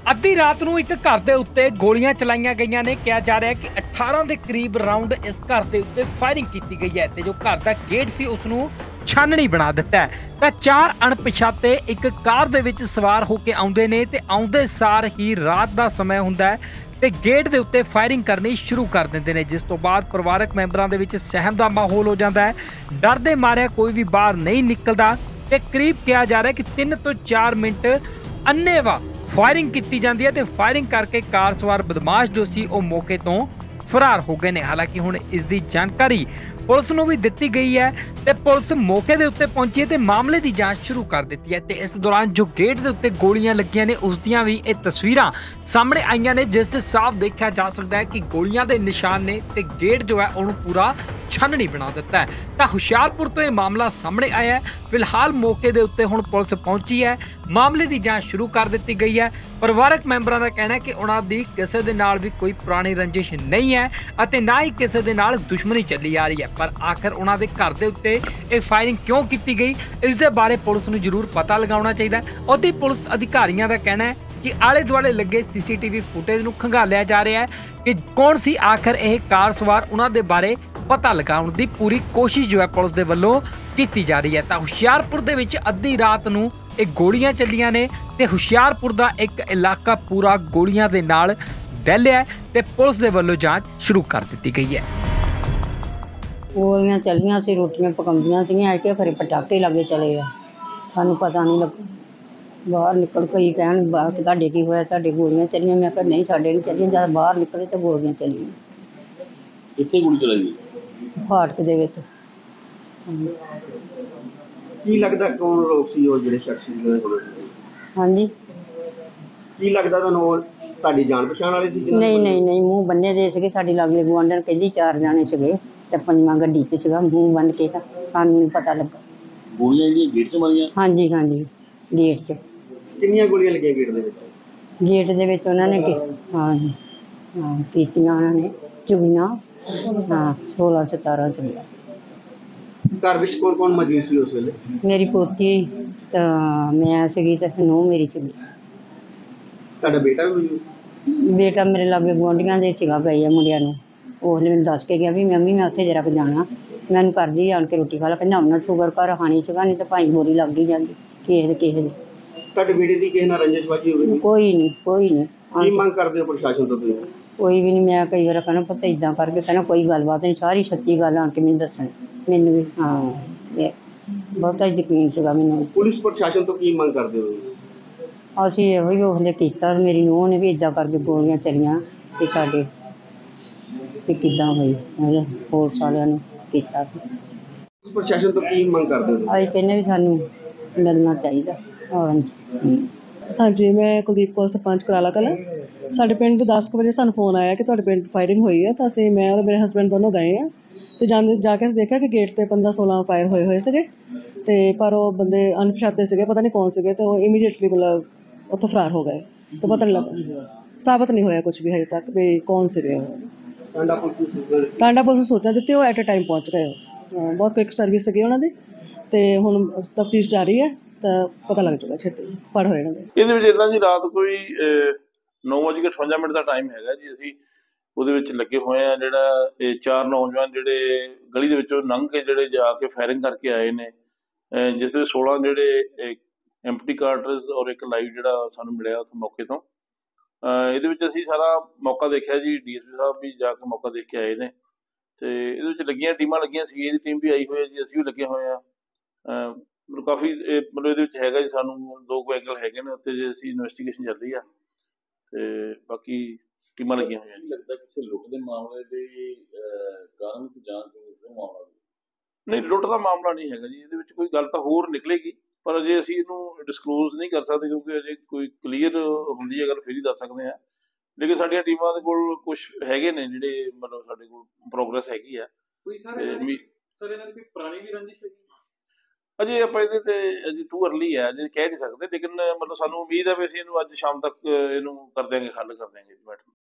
ਅੱਧੀ ਰਾਤ ਨੂੰ ਇੱਕ ਘਰ ਦੇ ਉੱਤੇ ਗੋਲੀਆਂ ਚਲਾਈਆਂ ਗਈਆਂ ਨੇ। ਕਿਹਾ ਜਾ ਰਿਹਾ ਹੈ ਕਿ 18 ਦੇ ਕਰੀਬ ਰਾਉਂਡ ਇਸ ਘਰ ਦੇ ਉੱਤੇ ਫਾਇਰਿੰਗ ਕੀਤੀ ਗਈ ਹੈ ਤੇ ਜੋ ਘਰ ਦਾ ਗੇਟ ਸੀ ਉਸ ਨੂੰ ਛਾਨਣੀ ਬਣਾ ਦਿੱਤਾ ਹੈ। ਤਾਂ ਚਾਰ ਅਣਪਛਾਤੇ ਇੱਕ ਕਾਰ ਦੇ ਵਿੱਚ ਸਵਾਰ ਹੋ ਕੇ ਆਉਂਦੇ ਨੇ ਤੇ ਆਉਂਦੇ ਸਾਰ ਹੀ ਰਾਤ ਦਾ ਸਮਾਂ ਹੁੰਦਾ ਹੈ ਤੇ ਗੇਟ ਦੇ ਉੱਤੇ ਫਾਇਰਿੰਗ ਕਰਨੀ ਸ਼ੁਰੂ ਕਰ ਦਿੰਦੇ ਨੇ, ਜਿਸ ਤੋਂ ਬਾਅਦ ਪਰਿਵਾਰਕ ਮੈਂਬਰਾਂ ਦੇ ਵਿੱਚ ਸਹਿਮ ਦਾ ਮਾਹੌਲ ਹੋ ਜਾਂਦਾ ਹੈ। ਡਰ ਦੇ ਮਾਰਿਆ ਕੋਈ ਵੀ ਬਾਹਰ ਨਹੀਂ ਨਿਕਲਦਾ ਤੇ ਕਰੀਬ ਕਿਹਾ ਜਾ ਰਿਹਾ ਕਿ 3 ਤੋਂ 4 ਮਿੰਟ ਅੰਨ੍ਹੇਵਾਹ ਫਾਇਰਿੰਗ ਕੀਤੀ ਜਾਂਦੀ ਹੈ ਤੇ ਫਾਇਰਿੰਗ ਕਰਕੇ ਕਾਰ ਸਵਾਰ ਬਦਮਾਸ਼ ਜੋ ਸੀ ਉਹ ਮੌਕੇ ਤੋਂ ਫਰਾਰ ਹੋ ਗਏ ਨੇ। ਹਾਲਾਂਕਿ ਹੁਣ ਇਸ ਦੀ ਜਾਣਕਾਰੀ ਪੁਲਿਸ ਨੂੰ ਵੀ ਦਿੱਤੀ ਗਈ ਹੈ ਤੇ ਪੁਲਿਸ ਮੌਕੇ ਦੇ ਉੱਤੇ ਪਹੁੰਚੀ ਹੈ ਤੇ ਮਾਮਲੇ ਦੀ ਜਾਂਚ ਸ਼ੁਰੂ ਕਰ ਦਿੱਤੀ ਹੈ। ਤੇ ਇਸ ਦੌਰਾਨ ਜੋ ਗੇਟ ਦੇ ਉੱਤੇ ਗੋਲੀਆਂ ਲੱਗੀਆਂ ਨੇ ਉਸ ਦੀਆਂ ਵੀ ਇਹ ਤਸਵੀਰਾਂ ਸਾਹਮਣੇ ਆਈਆਂ ਨੇ, ਜਿਸ ਤੇ ਸਾਫ਼ ਦੇਖਿਆ ਜਾ ਸਕਦਾ ਹੈ ਕਿ ਗੋਲੀਆਂ ਦੇ ਨਿਸ਼ਾਨ ਨੇ ਤੇ ਗੇਟ ਜੋ ਹੈ ਉਹਨੂੰ ਪੂਰਾ ਛਾਨਣੀ ਬਣਾ ਦਿੱਤਾ ਹੈ। ਤਾਂ ਹੁਸ਼ਿਆਰਪੁਰ ਤੋਂ ਇਹ ਮਾਮਲਾ ਸਾਹਮਣੇ ਆਇਆ ਹੈ। ਫਿਲਹਾਲ ਮੌਕੇ ਦੇ ਉੱਤੇ ਹੁਣ ਪੁਲਿਸ ਪਹੁੰਚੀ ਹੈ, ਮਾਮਲੇ ਦੀ ਜਾਂਚ ਸ਼ੁਰੂ ਕਰ ਦਿੱਤੀ ਗਈ ਹੈ। ਪਰਿਵਾਰਕ ਮੈਂਬਰਾਂ ਦਾ ਕਹਿਣਾ ਹੈ ਕਿ ਉਹਨਾਂ ਦੀ ਕਿਸੇ ਦੇ ਨਾਲ ਵੀ ਕੋਈ ਪੁਰਾਣੀ ਰੰਜਿਸ਼ ਨਹੀਂ ਹੈ ਅਤੇ ਨਾ ਹੀ ਕਿਸੇ ਦੇ ਨਾਲ ਦੁਸ਼ਮਣੀ ਚੱਲੀ ਆ ਰਹੀ ਹੈ, ਪਰ ਆਖਰ ਉਹਨਾਂ ਦੇ ਘਰ ਦੇ ਉੱਤੇ ਇਹ ਫਾਇਰਿੰਗ ਕਿਉਂ ਕੀਤੀ ਗਈ ਇਸ ਦੇ ਬਾਰੇ ਪੁਲਿਸ ਨੂੰ ਜ਼ਰੂਰ ਪਤਾ ਲਗਾਉਣਾ ਚਾਹੀਦਾ ਹੈ। ਉਹਦੀ ਪੁਲਿਸ ਅਧਿਕਾਰੀਆਂ ਦਾ ਕਹਿਣਾ ਹੈ ਕਿ ਆਲੇ ਦੁਆਲੇ ਲੱਗੇ ਸੀਸੀਟੀਵੀ ਫੁਟੇਜ ਨੂੰ ਖੰਗਾਲਿਆ ਜਾ ਰਿਹਾ ਹੈ ਕਿ ਕੌਣ ਸੀ ਆਖਰ ਇਹ ਕਾਰ ਸਵਾਰ, ਉਹਨਾਂ ਦੇ ਬਾਰੇ ਪਤਾ ਲਗਾਉਣ ਦੀ ਪੂਰੀ ਕੋਸ਼ਿਸ਼ ਜੋ ਹੈ ਪੁਲਿਸ ਦੇ ਵੱਲੋਂ ਕੀਤੀ ਜਾ ਰਹੀ ਹੈ। ਤਾਂ ਹੁਸ਼ਿਆਰਪੁਰ ਦੇ ਵਿੱਚ ਅੱਧੀ ਰਾਤ ਨੂੰ ਇਹ ਗੋਲੀਆਂ ਚੱਲੀਆਂ ਨੇ ਤੇ ਹੁਸ਼ਿਆਰਪੁਰ ਦਾ ਇੱਕ ਇਲਾਕਾ ਪੂਰਾ ਗੋਲੀਆਂ ਦੇ ਨਾਲ ਦਹਿਲਿਆ ਤੇ ਪੁਲਿਸ ਦੇ ਵੱਲੋਂ ਜਾਂਚ ਸ਼ੁਰੂ ਕਰ ਦਿੱਤੀ ਗਈ ਹੈ। ਗੋਲੀਆਂ ਚੱਲੀਆਂ ਸੀ, ਰੋਟੀਆਂ ਪਕਾਉਂਦੀਆਂ ਸੀਗੀਆਂ, ਕਿ ਖਰੇ ਪਟਾਕੇ ਲੱਗੇ ਚਲੇ ਆ, ਸਾਨੂੰ ਪਤਾ ਨਹੀਂ ਲੱਗਾ। ਬਾਹਰ ਨਿਕਲ ਕੇ ਕਹਿਣ ਬਾਹਰ ਤੁਹਾਡੇ ਕੀ ਹੋਇਆ, ਤੁਹਾਡੇ ਗੋਲੀਆਂ ਚੱਲੀਆਂ। ਮੈਂ ਕਿਹਾ ਨਹੀਂ ਸਾਡੇ ਨਹੀਂ ਚੱਲੀਆਂ। ਜਦ ਬਾਹਰ ਨਿਕਲੇ ਤਾਂ ਗੋਲੀਆਂ ਚੱਲੀਆਂ। ਕਿੱਥੇ ਗੋਲੀ ਚਲਾਈ? ਫਾਟਕ ਦੇ ਵਿੱਚ। ਕੀ ਲੱਗਦਾ ਕੌਣ ਲੋਕ ਸੀ ਉਹ ਜਿਹੜੇ ਸ਼ਖਸ ਜਿਹੜੇ ਕੋਲ? ਹਾਂਜੀ, ਕੀ ਲੱਗਦਾ ਤੁਹਾਨੂੰ ਉਹ ਤੁਹਾਡੀ ਜਾਣ ਪਛਾਣ ਵਾਲੇ ਸੀ? ਨਹੀਂ ਮੂੰਹ ਬੰਨੇ ਦੇ ਸੀਗੇ। ਸਾਡੀ ਲਾਗੇ ਗੁਆਂਢਣ ਕਹਿੰਦੀ 4 ਜਾਣੇ ਸੀਗੇ ਤੇ 5ਵਾਂ ਗੱਡੀ 'ਚ ਸੀਗਾ, ਮੂੰਹ ਬੰਨ ਕੇ। ਤਾਂ ਸਾਨੂੰ ਨਹੀਂ ਪਤਾ ਲੱਗਾ। ਗੋਲੀਆਂ ਜਿਹੜੀਆਂ ਗੇਟ 'ਚ ਮਾਰੀਆਂ? ਹਾਂਜੀ ਗੇਟ 'ਚ। ਕਿੰਨੀਆਂ ਗੋਲੀਆਂ ਲੱਗੀਆਂ ਗੇਟ ਦੇ ਵਿੱਚ? ਗੇਟ ਦੇ ਵਿੱਚ ਉਹਨਾਂ ਨੇ ਹਾਂ ਕੀਤੀਆਂ, ਉਹਨਾਂ ਨੇ ਚੁਗੀਆਂ। ਹਾਂ 16-17 ਚੁਗੀਆਂ। ਘਰ ਵਿੱਚ ਕੌਣ ਮੌਜੂਦ ਸੀ ਉਸ ਵੇਲੇ? ਮੇਰੀ ਪੋਤੀ ਤਾਂ ਮੈਂ ਸੀਗੀ ਤੇ ਨੂੰਹ ਮੇਰੀ ਸੀਗੀ। ਤੁਹਾਡਾ ਬੇਟਾ ਵੀ ਮੌਜੂਦ ਸੀ? ਬੇਟਾ ਮੇਰੇ ਲਾਗੇ ਗੁਆਂਢੀਆਂ ਦੇ ਸੀਗਾ, ਗਏ ਆ ਮੁੰਡਿਆਂ ਨੂੰ। ਉਹਨੇ ਮੈਨੂੰ ਦੱਸ ਕੇ ਗਿਆ ਵੀ ਮੰਮੀ ਮੈਂ ਉੱਥੇ ਜਰਾ ਕੁ ਜਾਣਾ, ਮੈਨੂੰ ਕਰਦੀ ਆਣ ਕੇ ਰੋਟੀ ਖਾ ਲਾ। ਕਹਿੰਦਾ ਉਹਨਾਂ ਸ਼ੂਗਰ ਘਰ ਖਾਣੀ ਸੀਗਾ, ਨਹੀਂ ਤਾਂ ਭਾਈ ਗੋਲੀ ਲੱਗ ਹੀ ਜਾਂਦੀ ਕਿਸੇ ਦੀ। ਤੁਹਾਡੇ ਬੇਟੇ ਦੀ ਕਿਸੇ ਨਾਲ ਰੰਜਿਸ਼ਬਾਜੀ ਹੋਵੇ? ਕੋਈ ਨਹੀਂ। ਕੀ ਮੰਗ ਕਰਦੇ ਹੋ ਪ੍ਰਸ਼ਾਸਨ ਤੋਂ ਤੁਸੀਂ? ਕੋਈ ਵੀ ਨਹੀਂ। ਮੈਂ ਕਈ ਵਾਰ ਕਹਿਣਾ ਪੁੱਤ ਇੱਦਾਂ ਕਰਕੇ, ਕਹਿਣਾ ਕੋਈ ਗੱਲਬਾਤ ਨਹੀਂ, ਸਾਰੀ ਸੱਚੀ ਗੱਲ ਆਣ ਕੇ ਮੈਨੂੰ ਦੱਸਣ। ਮੈਨੂੰ ਵੀ ਬਹੁਤਾ ਯਕੀਨ ਸੀਗਾ ਮੈਨੂੰ। ਪੁਲਿਸ ਪ੍ਰਸ਼ਾਸਨ ਤੋਂ ਕੀ ਮੰਗ ਕਰਦੇ ਹੋ? ਅਸੀਂ ਇਹੋ ਹੀ ਉਹਲੇ ਕੀਤਾ। ਮੇਰੀ ਨੂੰਹ ਨੇ ਵੀ ਇੱਦਾਂ ਕਰਕੇ ਗੋਲੀਆਂ ਚਲੀਆਂ ਤੇ ਸਾਡੇ ਤੇ ਕਿੱਦਾਂ ਹੋਈ ਪੁਲਿਸ ਵਾਲਿਆਂ ਨੂੰ ਕੀਤਾ। ਪ੍ਰਸ਼ਾਸਨ ਤੋਂ ਕੀ ਮੰਗ ਕਰਦੇ ਹੋ? ਅਸੀਂ ਕਹਿੰਦੇ ਵੀ ਸਾਨੂੰ ਮਿਲਣਾ ਚਾਹੀਦਾ। ਹਾਂਜੀ, ਮੈਂ ਕੁਲਦੀਪ ਕੌਰ, ਸਰਪੰਚ ਕਰਾਲਾ ਕਲਾਂ। ਸਾਡੇ ਪਿੰਡ 10 ਵਜੇ ਸਾਨੂੰ ਫੋਨ ਆਇਆ ਕਿ ਤੁਹਾਡੇ ਪਿੰਡ ਫਾਇਰਿੰਗ ਹੋਈ ਹੈ। ਤਾਂ ਅਸੀਂ, ਮੈਂ ਔਰ ਮੇਰੇ ਹਸਬੈਂਡ ਦੋਨੋਂ ਗਏ ਹਾਂ ਅਤੇ ਜਾ ਕੇ ਅਸੀਂ ਦੇਖਿਆ ਕਿ ਗੇਟ 'ਤੇ 15-16 ਫਾਇਰ ਹੋਏ ਸੀਗੇ ਅਤੇ ਪਰ ਉਹ ਬੰਦੇ ਅਣਪਛਾਤੇ ਸੀਗੇ, ਪਤਾ ਨਹੀਂ ਕੌਣ ਸੀਗੇ। ਅਤੇ ਉਹ ਇਮੀਡੀਏਟਲੀ ਮਤਲਬ ਉੱਥੋਂ ਫਰਾਰ ਹੋ ਗਏ ਅਤੇ ਪਤਾ ਨਹੀਂ ਲੱਗਾ, ਸਾਬਤ ਨਹੀਂ ਹੋਇਆ ਕੁਛ ਵੀ ਹਜੇ ਤੱਕ ਵੀ ਕੌਣ ਸੀਗੇ ਉਹ। ਟਾਂਡਾ ਪੁਲਿਸ ਨੂੰ ਸੂਚਨਾ ਦਿੱਤੀ, ਉਹ ਐਟ ਏ ਟਾਈਮ ਪਹੁੰਚ ਗਏ। ਬਹੁਤ ਕੁਇਕ ਸਰਵਿਸ ਸੀਗੀ ਉਹਨਾਂ ਦੀ ਅਤੇ ਹੁਣ ਤਫਤੀਸ਼ ਜਾਰੀ ਹੈ ਤਾਂ ਪਤਾ ਲੱਗ ਜਾਊਗਾ, ਛੇਤੀ ਫੜ ਹੋਏ ਇਹਨਾਂ ਦੇ। ਇਹਦੇ ਵਿੱਚ ਇੱਦਾਂ ਜੀ, ਰਾਤ ਕੋਈ 9:58 ਦਾ ਟਾਈਮ ਹੈਗਾ ਜੀ। ਅਸੀਂ ਉਹਦੇ ਵਿੱਚ ਲੱਗੇ ਹੋਏ ਆ। ਜਿਹੜਾ ਇਹ 4 ਨੌਜਵਾਨ ਜਿਹੜੇ ਗਲੀ ਦੇ ਵਿੱਚੋਂ ਲੰਘ ਕੇ ਜਿਹੜੇ ਜਾ ਕੇ ਫਾਇਰਿੰਗ ਕਰਕੇ ਆਏ ਨੇ, ਜਿਸ ਦੇ 16 ਜਿਹੜੇ ਐਮਪਟੀ ਕਾਰਟਰਸ ਔਰ ਇੱਕ ਲਾਈਵ ਜਿਹੜਾ ਸਾਨੂੰ ਮਿਲਿਆ ਉਸ ਮੌਕੇ ਤੋਂ। ਇਹਦੇ ਵਿੱਚ ਅਸੀਂ ਸਾਰਾ ਮੌਕਾ ਦੇਖਿਆ ਜੀ। DSP ਸਾਹਿਬ ਵੀ ਜਾ ਕੇ ਮੌਕਾ ਦੇਖ ਕੇ ਆਏ ਨੇ ਅਤੇ ਇਹਦੇ ਵਿੱਚ ਲੱਗੀਆਂ ਟੀਮਾਂ ਲੱਗੀਆਂ ਸੀ। ਇਹਦੀ ਟੀਮ ਵੀ ਆਈ ਹੋਈ ਹੈ ਜੀ, ਅਸੀਂ ਵੀ ਲੱਗੇ ਹੋਏ ਹਾਂ। ਕਾਫੀ ਮਤਲਬ ਇਹਦੇ ਵਿੱਚ ਹੈਗਾ ਜੀ, ਸਾਨੂੰ 2 ਐਂਗਲ ਹੈਗੇ ਨੇ ਉੱਥੇ ਜੇ ਅਸੀਂ ਇਨਵੈਸਟੀਗੇਸ਼ਨ ਚੱਲ ਰਹੀ ਆ ਅਤੇ ਬਾਕੀ ਟੀਮਾਂ ਲੱਗੀਆਂ ਹੋਈਆਂ। ਲੱਗਦਾ ਕਿਸੇ ਲੁੱਟ ਦੇ ਮਾਮਲੇ ਦੇ ਕਾਰਨ ਕੋਈ ਜਾਂਚ ਮਾਮਲਾ? ਨਹੀਂ, ਲੁੱਟ ਦਾ ਮਾਮਲਾ ਨਹੀਂ ਹੈਗਾ ਜੀ। ਇਹਦੇ ਵਿੱਚ ਕੋਈ ਗੱਲ ਤਾਂ ਹੋਰ ਨਿਕਲੇਗੀ, ਪਰ ਅਜੇ ਅਸੀਂ ਇਹਨੂੰ ਡਿਸਕਲੋਜ਼ ਨਹੀਂ ਕਰ ਸਕਦੇ ਕਿਉਂਕਿ ਅਜੇ ਕੋਈ ਕਲੀਅਰ ਹੁੰਦੀ ਹੈ ਗੱਲ ਫਿਰ ਹੀ ਦੱਸ ਸਕਦੇ ਹਾਂ। ਲੇਕਿਨ ਸਾਡੀਆਂ ਟੀਮਾਂ ਦੇ ਕੋਲ ਕੁਛ ਹੈਗੇ ਨੇ ਜਿਹੜੇ ਮਤਲਬ ਸਾਡੇ ਕੋਲ ਪ੍ਰੋਗਰੈਸ ਹੈਗੀ ਆ। ਕੋਈ ਸਰ ਇਹਨਾਂ ਦੀ ਕੋਈ ਪੁਰਾਣੀ ਵੀ ਰੰਜਿਸ਼ ਹੈਗੀ? ਅਜੇ ਆਪਾਂ ਇਹਦੇ 'ਤੇ ਅਜੇ ਟੂ ਅਰਲੀ ਹੈ, ਅਜੇ ਕਹਿ ਨਹੀਂ ਸਕਦੇ। ਲੇਕਿਨ ਮਤਲਬ ਸਾਨੂੰ ਉਮੀਦ ਹੈ ਵੀ ਅਸੀਂ ਇਹਨੂੰ ਅੱਜ ਸ਼ਾਮ ਤੱਕ ਇਹਨੂੰ ਕਰ ਦਿਆਂਗੇ, ਹੱਲ ਕਰ ਦਿਆਂਗੇ ਮੈਟਰ।